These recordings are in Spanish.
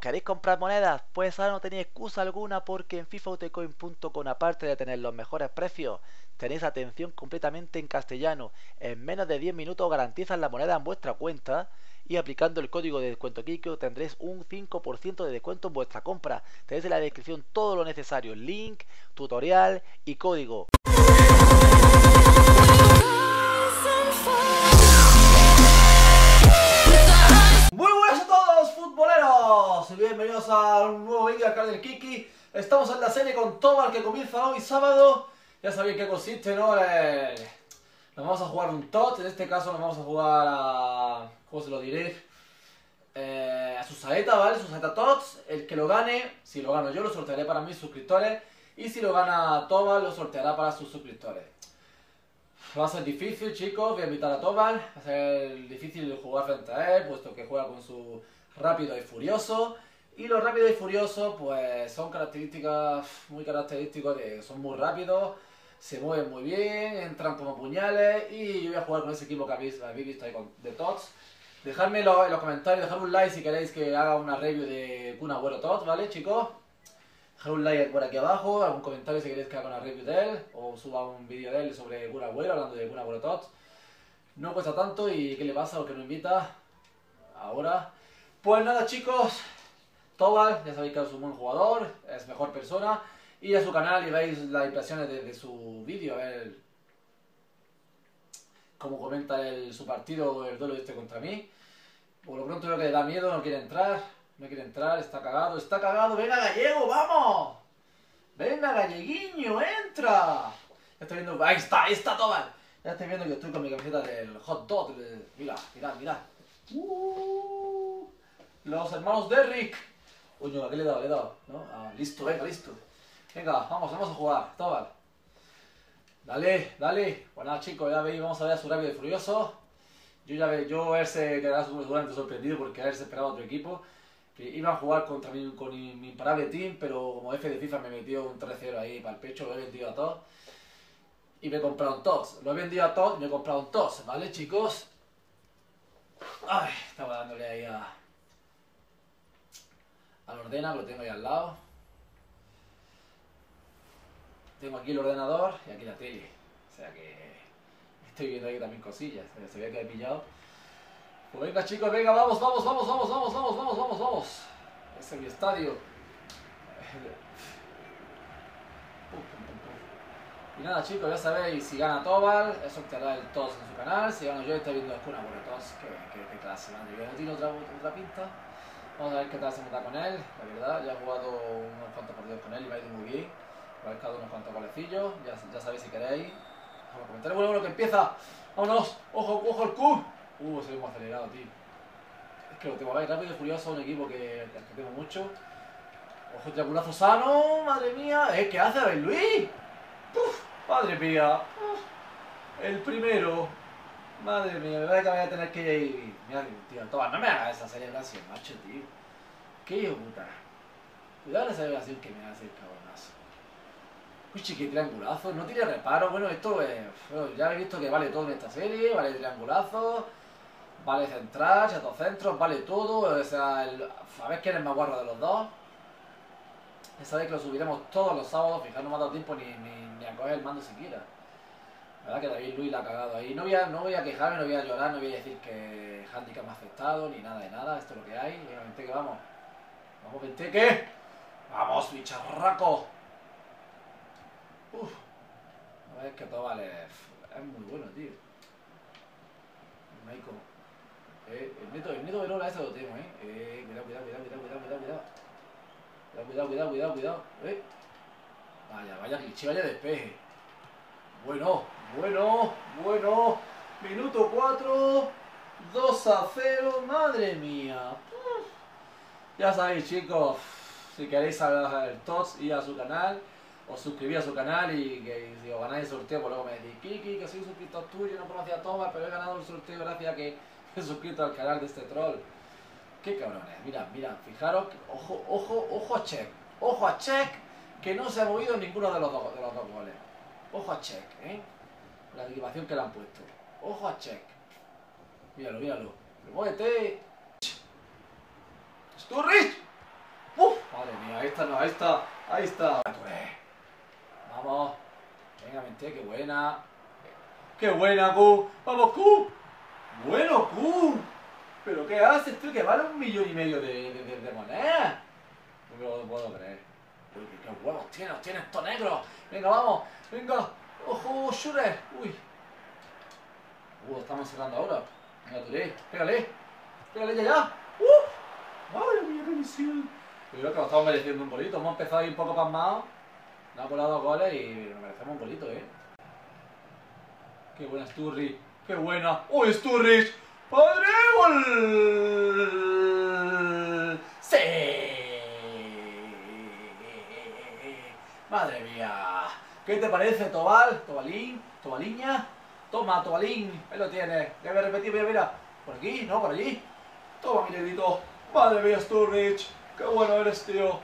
¿Queréis comprar monedas? Pues ahora no tenéis excusa alguna porque en fifautcoin.com, aparte de tener los mejores precios, tenéis atención completamente en castellano. En menos de 10 minutos garantizan la moneda en vuestra cuenta y aplicando el código de descuento Kiko tendréis un 5% de descuento en vuestra compra. Tenéis en la descripción todo lo necesario, link, tutorial y código. Muy buenas a todos, futboleros, y bienvenidos a un nuevo vídeo acá del Kiki. Estamos en la serie con Tobal que comienza hoy sábado. Ya sabéis qué consiste, ¿no? Nos vamos a jugar un TOT, en este caso nos vamos a jugar a... ¿cómo se lo diré? A su saeta, ¿vale? Su saeta TOTS. El que lo gane, si lo gano yo, lo sortearé para mis suscriptores. Y si lo gana Tobal, lo sorteará para sus suscriptores. Va a ser difícil, chicos, voy a invitar a Tobal. Va a ser difícil jugar frente a él, puesto que juega con su rápido y furioso. Y los rápidos y furiosos, pues, son características muy característicos de... son muy rápidos, se mueven muy bien, entran como puñales. Y yo voy a jugar con ese equipo que habéis visto ahí de TOTS. Dejadme en los comentarios, dejad un like si queréis que haga una review de Kun Agüero TOTS, ¿vale, chicos? Dejad un like por aquí abajo, algún comentario si queréis que haga una review de él, o suba un vídeo de él sobre Kun Agüero, hablando de Kun Agüero TOTS. No cuesta tanto, y ¿qué le pasa o que no invita? Ahora. Pues nada, chicos, Tobal, ya sabéis que es un buen jugador, es mejor persona, y a su canal y veis las impresiones de su vídeo, a ver cómo comenta su partido, el duelo contra mí. Por lo pronto creo que le da miedo, no quiere entrar. No quiere entrar, está cagado. ¡Venga, Gallego, vamos! ¡Venga, Galleguiño, entra! Ya estoy viendo... ahí está Tobal. Ya estoy viendo que estoy con mi camiseta del hot dog. Mira. Los hermanos Derrick. Uy, ¿a qué le he dado? ¿No? Ah, listo, venga, listo. Venga, vamos a jugar, Tobal. Dale. Bueno, chicos, ya veis, vamos a ver a su rápido y furioso. Yo él se quedará seguramente sorprendido porque él se esperaba otro equipo. Que iba a jugar con mi imparable team, pero como F de FIFA me metió un 3-0 ahí para el pecho, lo he vendido a todos. Y me he comprado un TOTS. Lo he vendido a todos y me he comprado un TOTS, ¿vale, chicos? Ay, estaba dándole ahí al ordena, que lo tengo ahí al lado. Tengo aquí el ordenador y aquí la tele. O sea que estoy viendo ahí también cosillas. Se ve que he pillado. Pues venga, chicos, venga, vamos. Ese es mi estadio. Y nada, chicos, ya sabéis, si gana Tobal, sorteará el TOS en su canal. Si gano yo, estoy viendo el Kun Agüero TOS. Qué clase, madre. Yo no tiene otra pinta. Vamos a ver qué tal se me da con él. La verdad, ya he jugado unos cuantos partidos con él y me ha ido muy bien. He marcado unos cuantos golecillos. Ya sabéis si queréis. Vamos a comentar. Bueno, que empieza. Vámonos. Ojo el Q. Soy muy acelerado, tío. Es que lo tengo ahí, rápido y furioso, un equipo que tengo mucho. Ojo, triangulazo sano, madre mía. ¿Qué hace David Luiz? ¡Puf! Madre mía. El primero. Madre mía, me parece que voy a tener que ir. Mira, tío, toma, no me hagas esa celebración, macho, tío. Qué hijo puta. Cuidado la celebración que me hace el cabronazo. Uy, qué triangulazo, no tiene reparo. Bueno, esto ya he visto que vale todo en esta serie, vale triangulazo, vale central, chatocentros, vale todo. O sea, a ver quién es más guarro de los dos. Ya sabéis que lo subiremos todos los sábados, fijaros, no me ha dado tiempo ni a coger el mando siquiera. La verdad que David Luiz la ha cagado ahí. No voy a quejarme, no voy a llorar, no voy a decir que handicap me ha afectado, ni nada de nada, esto es lo que hay. Venga, Venteque, vamos. Vamos, Venteque. Vamos, bicharraco. A ver, que Tobal es muy bueno, tío. Maiko. El neto Verola ese lo tengo, Cuidado. Vaya cliché, vaya despeje. Bueno. Minuto 4. 2-0, madre mía. Ya sabéis, chicos, si queréis saber el TOTS, ir a su canal. Os suscribí a su canal y que si os ganáis el sorteo, pues luego me decís, Kiki, que soy un suscriptor tuyo, no conocía a Tobal, pero he ganado el sorteo gracias a que he suscrito al canal de este troll. Qué cabrones, mirad, fijaros, ojo a Check, que no se ha movido en ninguno de los dos goles. Ojo a Check, la equipación que le han puesto. Ojo a Check. Míralo. Muévete. Sturridge. esta no, ahí está, ahí está. Vamos. Venga, mente, qué buena. ¡Qué buena, Q! ¡Vamos, Q! ¡Bueno, Q! ¿Pero qué haces, tío? Que vale 1,5 millones de monedas. No me lo puedo creer. Uy, qué huevos tienes esto negro. Venga, vamos. Venga. ¡Ojo, shooter! Uy. Estamos cerrando ahora. Venga, Touré. Pégale. Pégale ya. ¡Madre mía, qué misión! Yo creo que nos estamos mereciendo un golito. Hemos empezado ahí un poco pasmados. Nos ha colado 2 goles y nos merecemos un golito, ¡Qué buena Sturridge! ¡Qué buena! ¡Uy, Sturridge! ¡Padre gol! ¡Sí! ¡Madre mía! ¿Qué te parece, Tobal? ¿Tobalín? ¿Tobaliña? Toma, Tobalín. Ahí lo tienes. Ya voy a repetir, mira. ¿Por aquí? ¿No? ¿Por allí? Toma, mi negrito. ¡Madre mía, Sturridge! ¡Qué bueno eres, tío!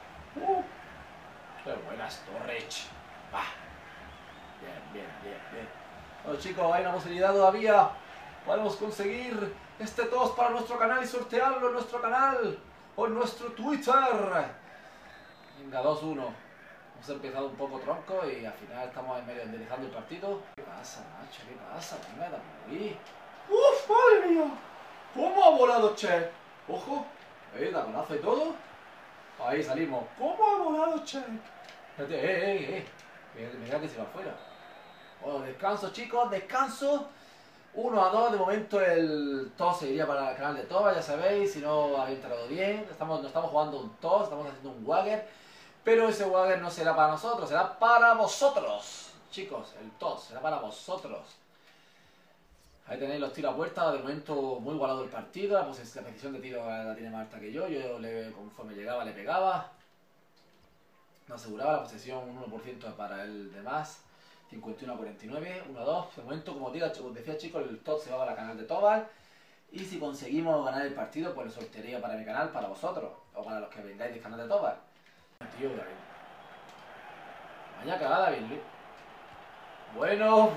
¡Qué buena Sturridge! ¡Bah! Bien. Bueno, chicos, hay una posibilidad todavía. Podemos conseguir este toast para nuestro canal y sortearlo en nuestro canal o en nuestro Twitter. Venga, 2-1. Hemos empezado un poco tronco y al final estamos en medio enderezando el partido. ¿Qué pasa, macho? ¿Qué pasa? Venga, dame. ¡Uf, madre mía! ¿Cómo ha volado Che? Ojo, taconazo y todo. Ahí salimos. ¿Cómo ha volado Che? Espérate, mira que se va afuera. Bueno, descanso, chicos, descanso. 1-2, de momento el TOS se iría para el canal de Toba, ya sabéis, si no habéis entrado bien. No estamos jugando un TOS, estamos haciendo un Wagger, pero ese Wagger no será para nosotros, será para vosotros. Chicos, el TOS será para vosotros. Ahí tenéis los tiros a puerta, de momento muy igualado el partido, la posición de tiro la tiene más alta que yo conforme llegaba le pegaba. No aseguraba la posesión, un 1% para el de más. 51-49, 1-2. De momento, como decía, chicos, el top se va para el canal de Tobal. Y si conseguimos ganar el partido, pues lo sortearía para mi canal, para vosotros. O para los que vengáis del canal de Tobal. Tío, David. Vaya cagada, David Luis. Bueno.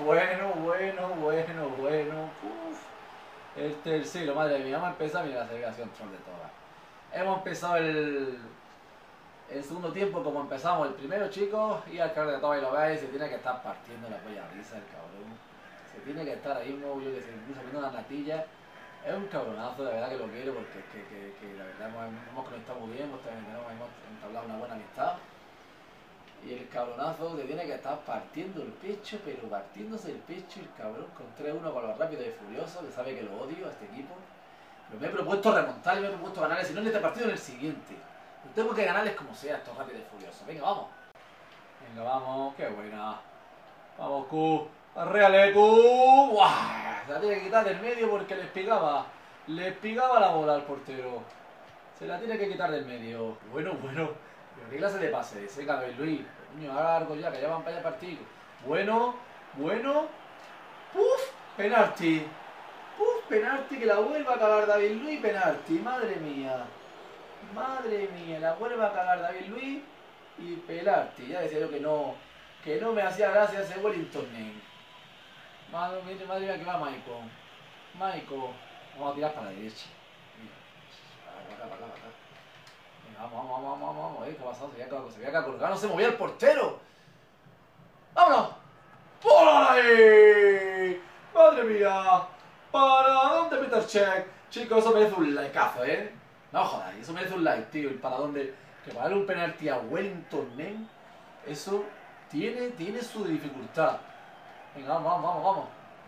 Uf. El tercero, madre mía. Vamos a empezar, mira la segregación troll de Tobal. Hemos empezado el segundo tiempo como empezamos el primero, chicos, y al canal de Tobal lo veis, se tiene que estar partiendo la polla risa el cabrón. Se tiene que estar ahí mismo, yo que sé, incluso viendo las natillas. Es un cabronazo, de verdad que lo quiero, porque es que la verdad hemos conectado muy bien, hemos entablado una buena amistad. Y el cabronazo se tiene que estar partiendo el pecho, pero partiéndose el pecho el cabrón con 3-1 con los rápidos y furiosos, que sabe que lo odio a este equipo. Pero me he propuesto remontar y me he propuesto ganar, si no en este partido en el siguiente. Tengo que ganarles como sea, estos rápidos y furiosos. Venga, vamos. Venga, vamos. Qué buena. Vamos, Q. Arréale, Q. ¡Buah! Se la tiene que quitar del medio porque les pegaba. Les pegaba la bola al portero. Se la tiene que quitar del medio. Bueno. Pero qué clase de pase. Venga, David Luis. Coño, largo ya, que ya van para allá partido. Bueno. ¡Puf! Penalti. ¡Puf! Penalti, que la vuelva a cagar David Luis. Penalti. Madre mía, la vuelve a cagar David Luis y Pelarti. Ya decía yo que no me hacía gracia ese Wellington Name. Madre mía, que va Maicon. Vamos a tirar para la derecha. Mira. Para acá. Venga, vamos. ¿Qué ha pasado? Se había colgado, no se movía el portero. ¡Vámonos! ¡Por ahí! ¡Madre mía! ¿Para dónde Peter Check? Chicos, eso merece un likeazo, No jodas, eso merece un like, tío. ¿Para dónde? Que para darle un penalti a Wellington, eso tiene su dificultad. Venga, vamos.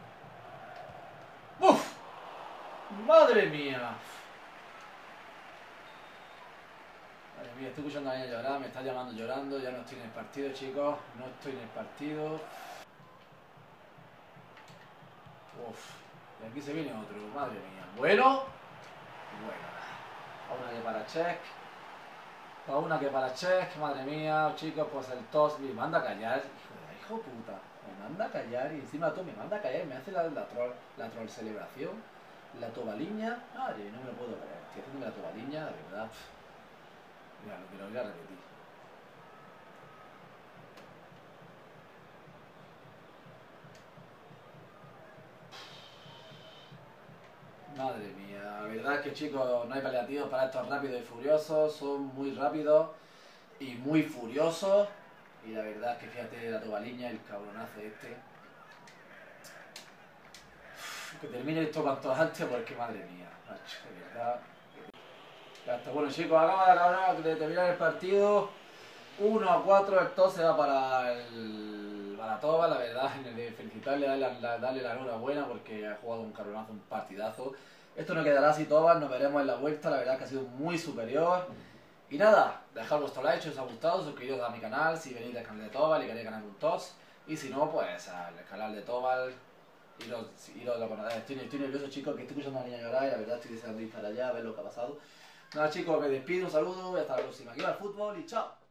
¡Uf! ¡Madre mía! Madre mía, estoy escuchando a ella llorar, me está llamando llorando. Ya no estoy en el partido, chicos. No estoy en el partido. Uf. Y aquí se viene otro, madre mía. Bueno. Una que para check, madre mía, chicos, pues el tos me manda a callar, hijo puta, me manda a callar y encima tú me manda a callar y me hace la troll celebración, la tobaliña, madre, no me lo puedo creer, estoy haciendo la tobaliña, de verdad, mira, lo quiero ir a repetir. Madre mía, la verdad es que chicos, no hay paliativos para estos rápidos y furiosos, son muy rápidos. y muy furioso. Y la verdad es que fíjate la Tobaliña, el cabronazo este. Que termine esto cuanto antes porque madre mía, macho, de verdad. Ya está. Bueno chicos, acabamos de terminar el partido. 1-4, el top se va para Toba, la verdad, felicitarle, darle la enhorabuena porque ha jugado un cabronazo, un partidazo. Esto no quedará así Toba, nos veremos en la vuelta, la verdad que ha sido muy superior. Y nada, dejad vuestro like si os ha gustado, suscribiros a mi canal si venís del canal de Tobal y queréis ganar un TOS. Y si no, pues al canal de Tobal. Iros a conocer. Estoy nervioso chicos, que estoy escuchando a una niña llorar y la verdad estoy deseando ir para allá a ver lo que ha pasado. Nada chicos, me despido, un saludo y hasta la próxima. Aquí va el fútbol y chao.